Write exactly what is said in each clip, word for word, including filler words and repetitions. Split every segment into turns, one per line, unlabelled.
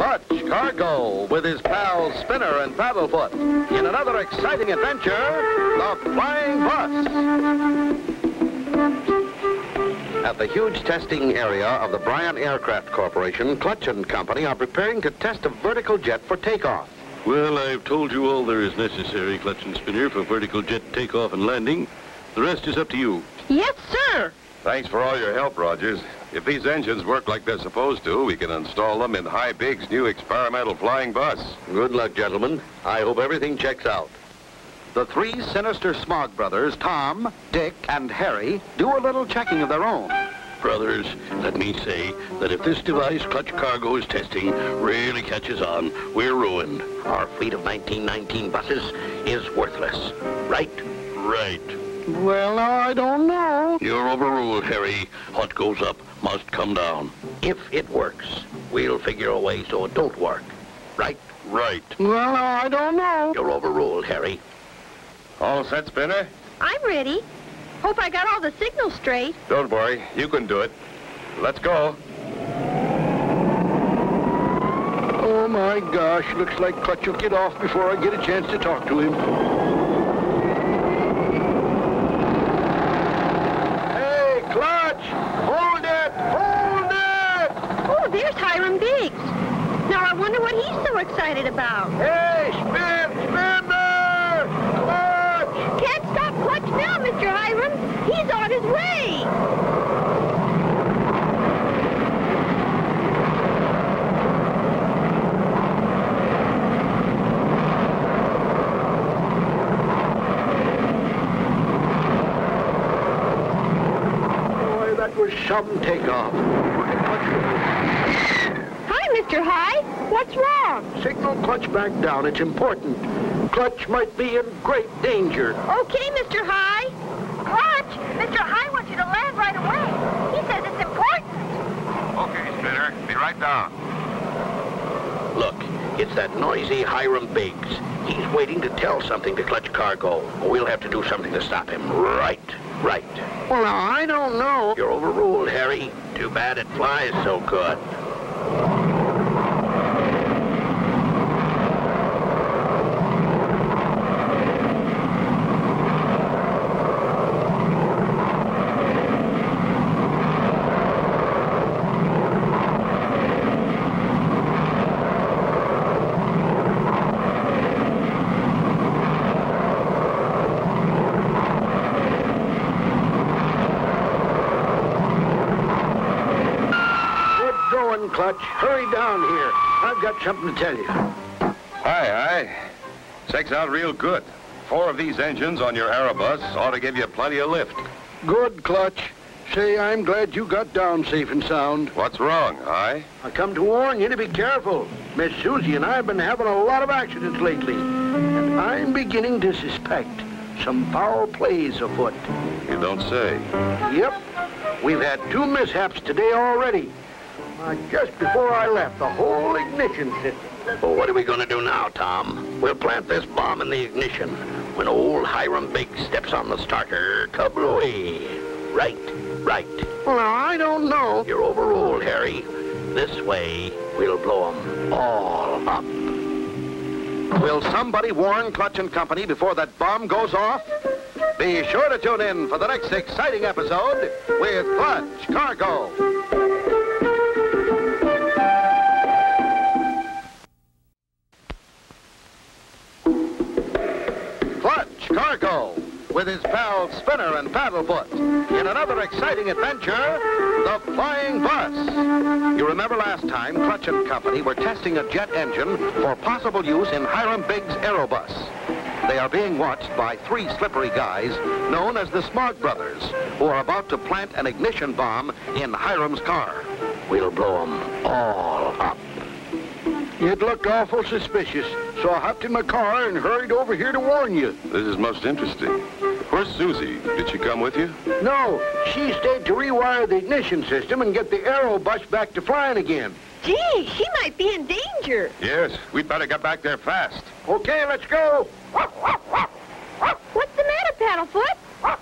Clutch Cargo with his pals Spinner and Paddlefoot in another exciting adventure, the Flying Bus. At the huge testing area of the Bryan Aircraft Corporation, Clutch and Company are preparing to test a vertical jet for takeoff.
Well, I've told you all there is necessary, Clutch and Spinner, for vertical jet takeoff and landing. The rest is up to you.
Yes, sir.
Thanks for all your help, Rogers. If these engines work like they're supposed to, we can install them in High Big's new experimental flying bus.
Good luck, gentlemen. I hope everything checks out. The three sinister Smog brothers, Tom, Dick, and Harry, do a little checking of their own.
Brothers, let me say that if this device Clutch Cargo is testing really catches on, we're ruined.
Our fleet of nineteen nineteen buses is worthless. Right?
Right.
Well, I don't know.
You're overruled, Harry. What goes up must come down.
If it works, we'll figure a way so it don't work. Right?
Right.
Well, I don't know. You're overruled, Harry.
All set, Spinner?
I'm ready. Hope I got all the signals straight.
Don't worry, you can do it. Let's go.
Oh, my gosh. Looks like Clutch will get off before I get a chance to talk to him.
There's Hiram Biggs. Now I wonder what he's so excited about.
Hey, spin, spinner! Clutch!
Can't stop Clutch now, Mister Hiram. He's on his way.
Boy, that was some takeoff.
Mister High, what's wrong?
Signal Clutch back down. It's important. Clutch might be in great danger.
Okay, Mister High. Clutch, Mister High wants you to land right away. He says it's important.
Okay, Spinner. Be right down.
Look, it's that noisy Hiram Biggs. He's waiting to tell something to Clutch Cargo. We'll have to do something to stop him. Right, right. Well, now, I don't know. You're overruled, Harry. Too bad it flies so good. Clutch, hurry down here. I've got something to tell you.
Aye, aye. Checks out real good. Four of these engines on your Airbus ought to give you plenty of lift.
Good, Clutch. Say, I'm glad you got down safe and sound.
What's wrong, aye?
I come to warn you to be careful. Miss Susie and I have been having a lot of accidents lately, and I'm beginning to suspect some foul plays afoot.
You don't say.
Yep. We've had two mishaps today already. Uh, just before I left, the whole ignition system. Well, what are we going to do now, Tom? We'll plant this bomb in the ignition. When old Hiram Biggs steps on the starter, kablooey. Right, right. Well, now, I don't know. You're overruled, Harry. This way, we'll blow 'em all up. Will somebody warn Clutch and Company before that bomb goes off? Be sure to tune in for the next exciting episode with Clutch Cargo. Cargo with his pals Spinner and Paddlefoot in another exciting adventure, the Flying Bus. You remember last time Clutch and Company were testing a jet engine for possible use in Hiram Biggs' Aerobus. They are being watched by three slippery guys known as the Smog brothers, who are about to plant an ignition bomb in Hiram's car. We'll blow 'em all up. It looked awful suspicious, so I hopped in my car and hurried over here to warn you.
This is most interesting. Where's Susie? Did she come with you?
No, she stayed to rewire the ignition system and get the Aerobus back to flying again.
Gee, she might be in danger.
Yes, we'd better get back there fast.
Okay, let's go.
What's the matter, Paddlefoot?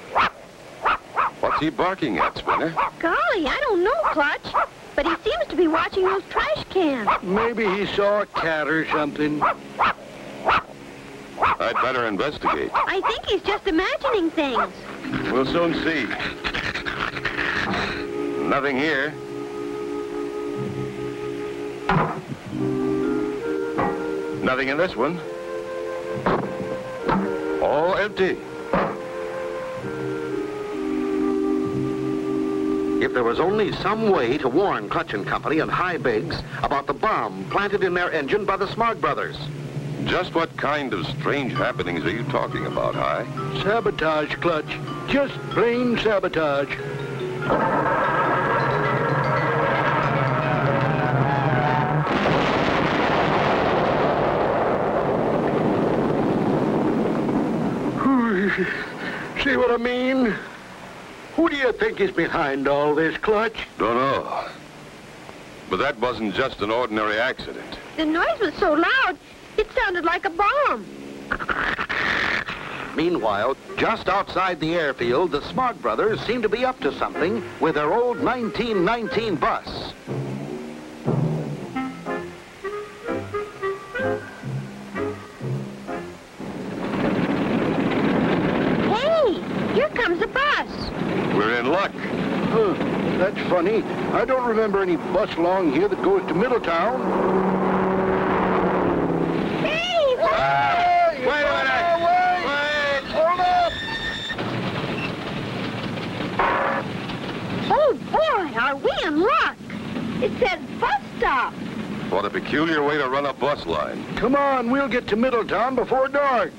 What's he barking at, Spinner?
Golly, I don't know, Clutch. But he seems to be watching those trash cans.
Maybe he saw a cat or something.
I'd better investigate.
I think he's just imagining things.
We'll soon see. Nothing here. Nothing in this one. All empty.
If there was only some way to warn Clutch and Company and High Biggs about the bomb planted in their engine by the Smog brothers.
Just what kind of strange happenings are you talking about, High?
Sabotage, Clutch. Just plain sabotage. See what I mean? Who do you think is behind all this, Clutch?
Don't know. But that wasn't just an ordinary accident.
The noise was so loud, it sounded like a bomb.
Meanwhile, just outside the airfield, the Smog brothers seem to be up to something with their old nineteen nineteen bus.
Here comes a bus.
We're in luck.
Huh, that's funny. I don't remember any bus along here that goes to Middletown.
Hey!
Ah, wait a minute!
Wait! Hold up!
Oh, boy, are we in luck. It says bus stop.
What a peculiar way to run a bus line.
Come on, we'll get to Middletown before dark.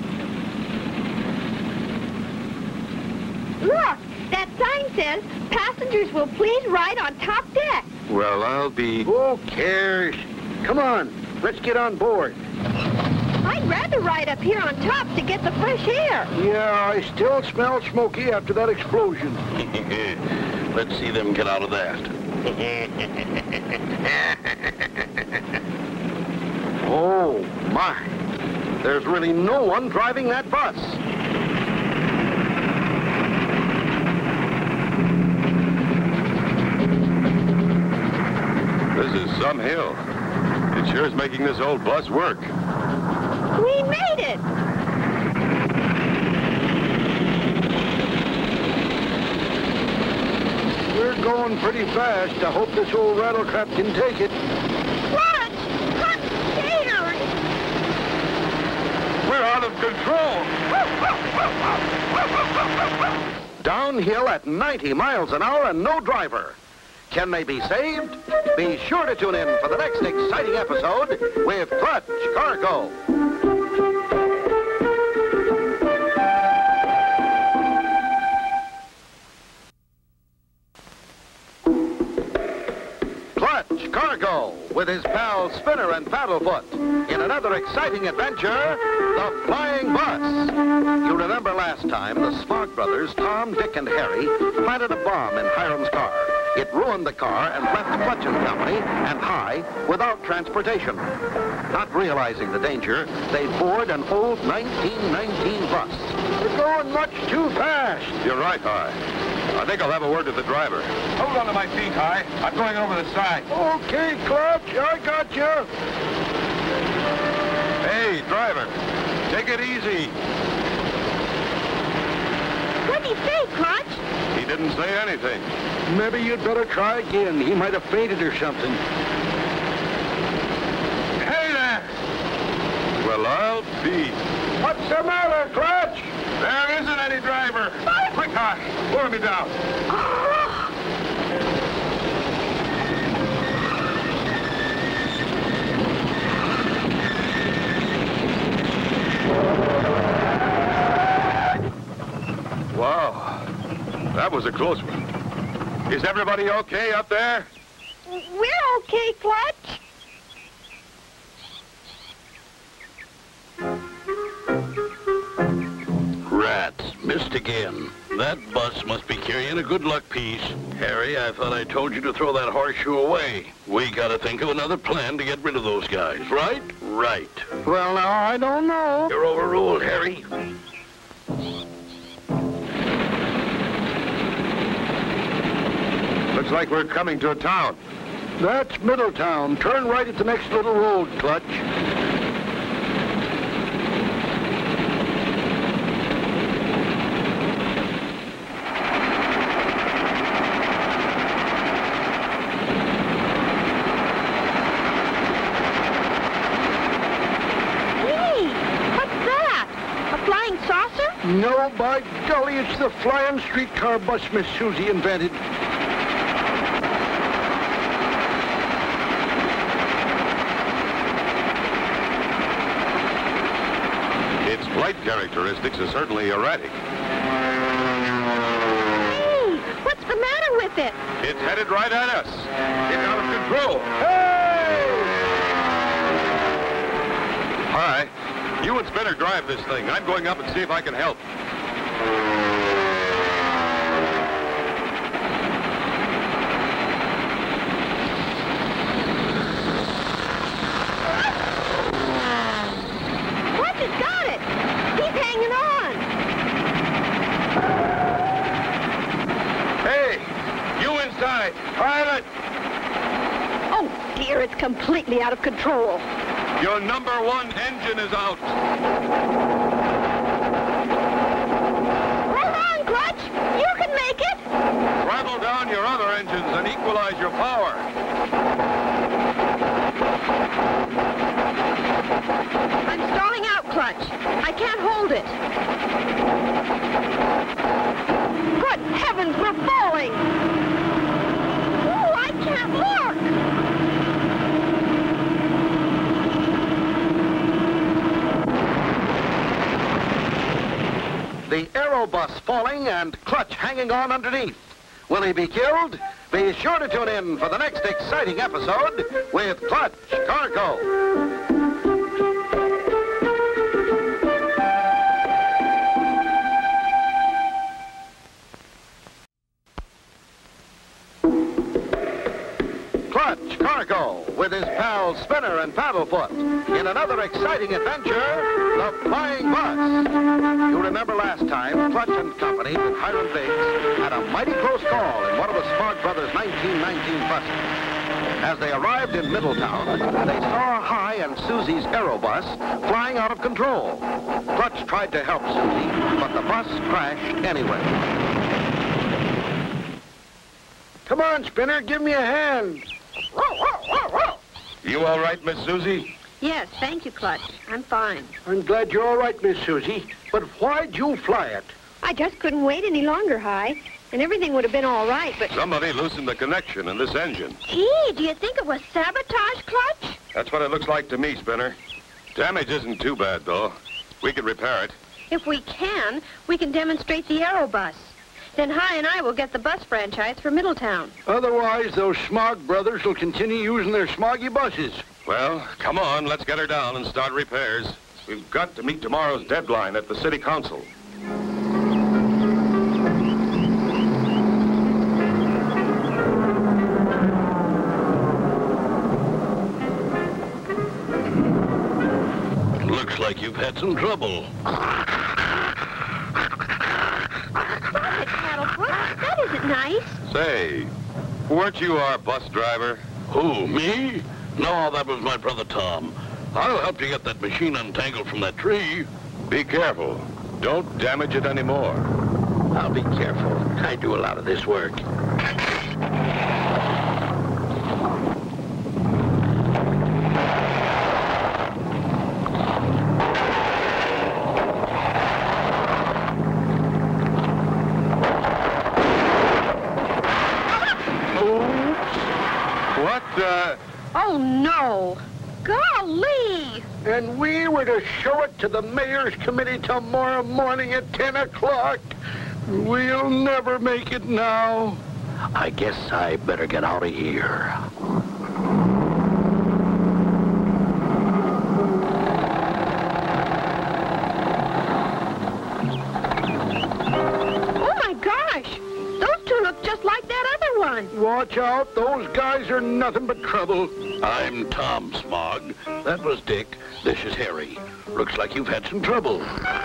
Look, that sign says, passengers will please ride on top deck.
Well, I'll be...
Who cares? Come on, let's get on board.
I'd rather ride up here on top to get the fresh air.
Yeah, I still smell smoky after that explosion.
Let's see them get out of that.
Oh, my. There's really no one driving that bus.
This is some hill. It sure is making this old bus work.
We made it.
We're going pretty fast. I hope this old rattletrap can take it.
Clutch! I'm scared.
We're out of control.
Downhill at ninety miles an hour and no driver. Can they be saved? Be sure to tune in for the next exciting episode with Clutch Cargo. Clutch Cargo with his pals Spinner and Paddlefoot in another exciting adventure, the Flying Bus. You remember last time the Smog brothers, Tom, Dick, and Harry, planted a bomb in Hiram's car. It ruined the car and left Clutch and Company and High without transportation. Not realizing the danger, they board an old nineteen nineteen bus. We're going much too fast.
You're right, High. I think I'll have a word with the driver.
Hold on to my feet, High. I'm going over the side.
Okay, Clutch, I got you.
Hey, driver, take it easy.
What'd he say, Clutch?
He didn't say anything.
Maybe you'd better try again. He might have fainted or something.
Hey there!
Well, I'll be...
What's the matter, Clutch?
There isn't any driver. Quick, High. Lower me down.
Wow. That was a close one. Is everybody okay up there?
We're okay, Clutch.
Rats, missed again. That bus must be carrying a good luck piece. Harry, I thought I told you to throw that horseshoe away. We gotta think of another plan to get rid of those guys, right? Right.
Well, now, I don't know.
You're overruled, Harry.
Looks like we're coming to a town.
That's Middletown. Turn right at the next little road, Clutch. No, by golly, it's the flying streetcar bus Miss Susie invented.
Its flight characteristics are certainly erratic.
Hey, what's the matter with it?
It's headed right at us. It's out of control.
Hey!
Hi. You and Spinner drive this thing. I'm going up and see if I can help.
What? He's got it. He's hanging on.
Hey, you inside. Pilot.
Oh, dear, it's completely out of control.
Your number one engine is out.
Hold on, Clutch. You can make it.
Throttle down your other engines and equalize your power.
I'm stalling out, Clutch. I can't hold it. Good heavens, we're falling. Ooh, I can't look.
The aerobus falling and Clutch hanging on underneath. Will he be killed? Be sure to tune in for the next exciting episode with Clutch Cargo. Clutch Cargo with his pals Spinner and Paddlefoot in another exciting adventure, the Flying Bus. You remember last time, Clutch and Company with Hiram Biggs had a mighty close call in one of the Smog brothers' nineteen nineteen buses. As they arrived in Middletown, they saw Hi and Susie's aerobus flying out of control. Clutch tried to help Susie, but the bus crashed anyway. Come on, Spinner, give me a hand.
You all right, Miss Susie?
Yes, thank you, Clutch. I'm fine.
I'm glad you're all right, Miss Susie. But why'd you fly it?
I just couldn't wait any longer, Hi. And everything would have been all right, but...
Somebody loosened the connection in this engine.
Gee, do you think it was sabotage, Clutch?
That's what it looks like to me, Spinner. Damage isn't too bad, though. We could repair it.
If we can, we can demonstrate the aerobus. Then Hi and I will get the bus franchise for Middletown.
Otherwise, those Smog brothers will continue using their smoggy buses.
Well, come on, let's get her down and start repairs. We've got to meet tomorrow's deadline at the city council.
Looks like you've had some trouble.
That isn't nice.
Say, weren't you our bus driver?
Who, me? No, that was my brother Tom. I'll help you get that machine untangled from that tree.
Be careful. Don't damage it anymore.
I'll be careful. I do a lot of this work.
Uh...
Oh, no. Golly!
And we were to show it to the mayor's committee tomorrow morning at ten o'clock. We'll never make it now. I guess I better get out of here.
Oh, my gosh! Those two look just like that other one.
Watch out. Those guys are nothing but trouble.
I'm Tom, Smog. That was Dick. This is Harry. Looks like you've had some trouble.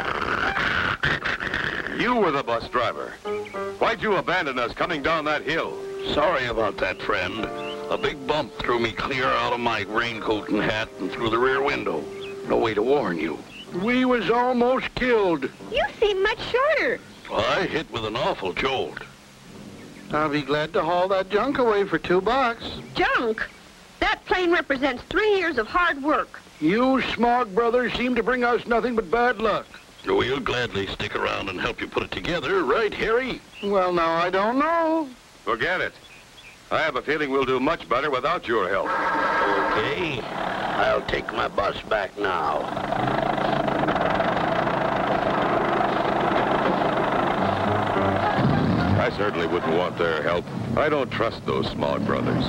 You were the bus driver. Why'd you abandon us coming down that hill?
Sorry about that, friend. A big bump threw me clear out of my raincoat and hat and through the rear window. No way to warn you.
We was almost killed.
You seem much shorter.
I hit with an awful jolt.
I'll be glad to haul that junk away for two bucks.
Junk? That plane represents three years of hard work.
You Smog brothers seem to bring us nothing but bad luck.
We'll gladly stick around and help you put it together, right, Harry?
Well, now, I don't know.
Forget it. I have a feeling we'll do much better without your help.
Okay. I'll take my bus back now.
I certainly wouldn't want their help. I don't trust those Smog brothers.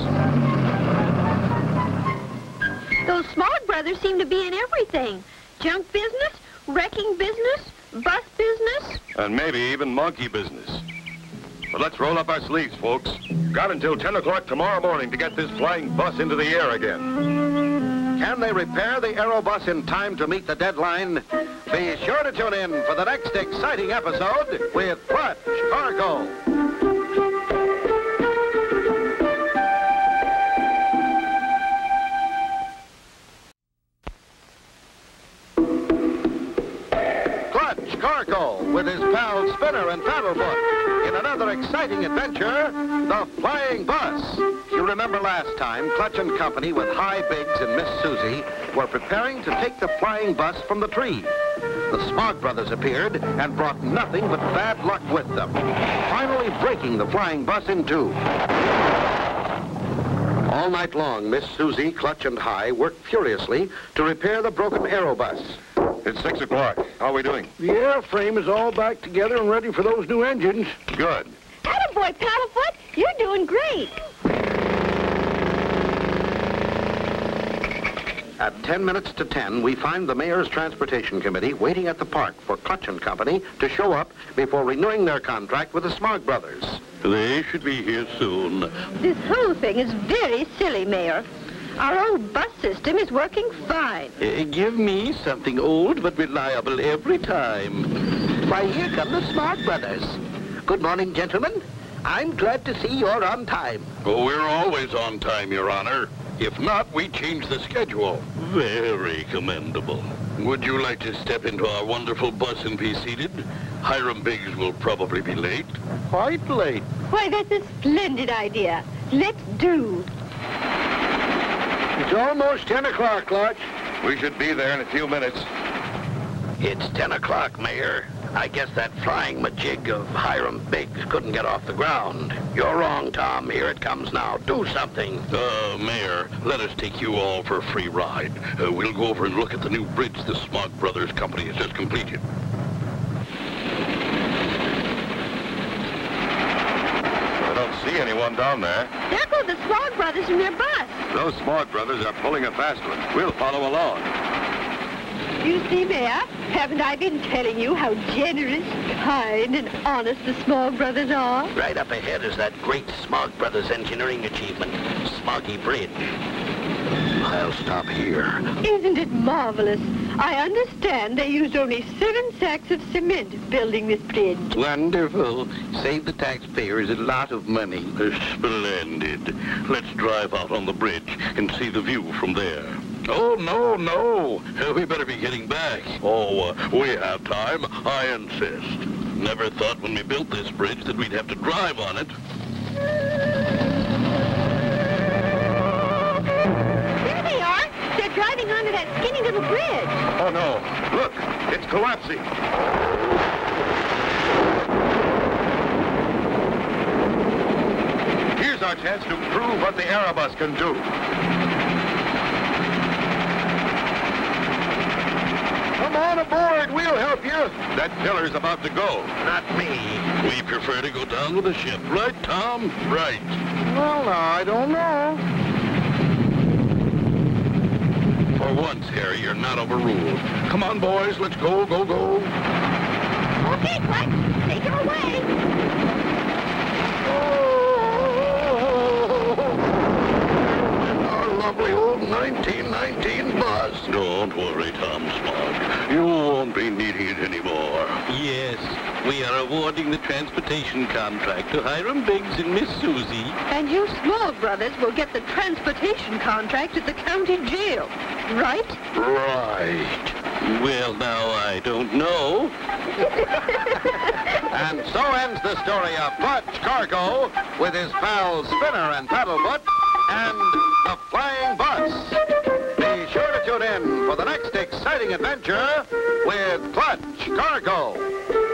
Those Smog brothers seem to be in everything. Junk business, wrecking business, bus business.
And maybe even monkey business. But let's roll up our sleeves, folks. Got until ten o'clock tomorrow morning to get this flying bus into the air again.
Can they repair the aerobus in time to meet the deadline? Be sure to tune in for the next exciting episode with Clutch Cargo. Clutch Cargo with his pals Spinner and Paddlefoot in another exciting adventure, the Flying Bus. You remember last time, Clutch and Company with High Biggs and Miss Susie were preparing to take the flying bus from the tree. The Smog brothers appeared and brought nothing but bad luck with them, finally breaking the flying bus in two. All night long, Miss Susie, Clutch, and High worked furiously to repair the broken aerobus.
It's six o'clock. How are we doing?
The airframe is all back together and ready for those new engines.
Good.
Attaboy, Paddlefoot, you're doing great.
At ten minutes to ten, we find the Mayor's Transportation Committee waiting at the park for Clutch and Company to show up before renewing their contract with the Smog brothers.
They should be here soon.
This whole thing is very silly, Mayor. Our old bus system is working fine.
Uh, give me something old but reliable every time. Why, here come the Smog brothers. Good morning, gentlemen. I'm glad to see you're on time.
Oh, we're always on time, Your Honor. If not, we change the schedule. Very commendable. Would you like to step into our wonderful bus and be seated? Hiram Biggs will probably be late.
Quite late.
Why, that's a splendid idea. Let's do.
It's almost ten o'clock, Clutch.
We should be there in a few minutes.
It's ten o'clock, Mayor. I guess that flying majig of Hiram Biggs couldn't get off the ground. You're wrong, Tom. Here it comes now. Do something.
Uh, Mayor, let us take you all for a free ride. Uh, we'll go over and look at the new bridge the Smog Brothers Company has just completed.
I don't see anyone down there.
There go the Smog brothers in their bus.
Those Smog brothers are pulling a fast one. We'll follow along.
You see, Mayor, haven't I been telling you how generous, kind, and honest the Smog brothers are?
Right up ahead is that great Smog Brothers engineering achievement, Smoggy Bridge. I'll stop here.
Isn't it marvelous? I understand they used only seven sacks of cement building this bridge.
Wonderful. Save the taxpayers a lot of money.
Splendid. Let's drive out on the bridge and see the view from there. Oh, no, no. Uh, we better be getting back. Oh, uh, we have time, I insist. Never thought when we built this bridge that we'd have to drive on it.
There they are. They're driving onto that skinny little bridge.
Oh, no. Look, it's collapsing. Here's our chance to prove what the aerobus can do.
Come on aboard. We'll help you.
That pillar's about to go.
Not me.
We prefer to go down with the ship. Right, Tom? Right.
Well, now, I don't know.
For once, Harry, you're not overruled. Come on, boys. Let's go, go, go.
Okay, Clutch, take her away.
Our lovely old nineteen nineteen bus.
Don't worry, Tom Smog. You won't be needing it anymore.
Yes,
We are awarding the transportation contract to Hiram Biggs and Miss Susie.
And you Smog brothers will get the transportation contract at the county jail, right?
Right. Well, now, I don't know.
And so ends the story of Clutch Cargo with his pals Spinner and Paddlefoot and the Flying Bus. Be sure to tune in for the next exciting adventure with Clutch Cargo.